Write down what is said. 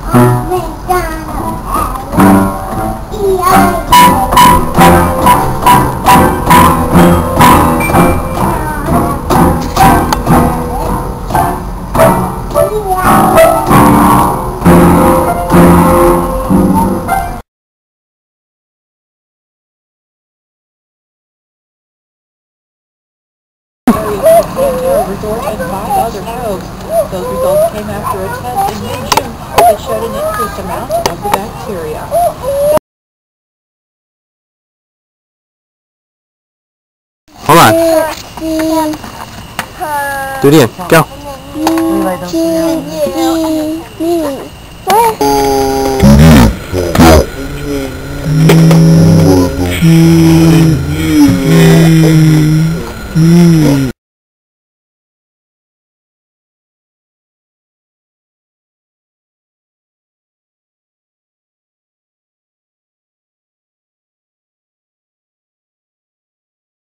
Resort and 5 other probes. Those results came after a test in mid-June that showed an increased amount of the bacteria. Từ điển, kêu.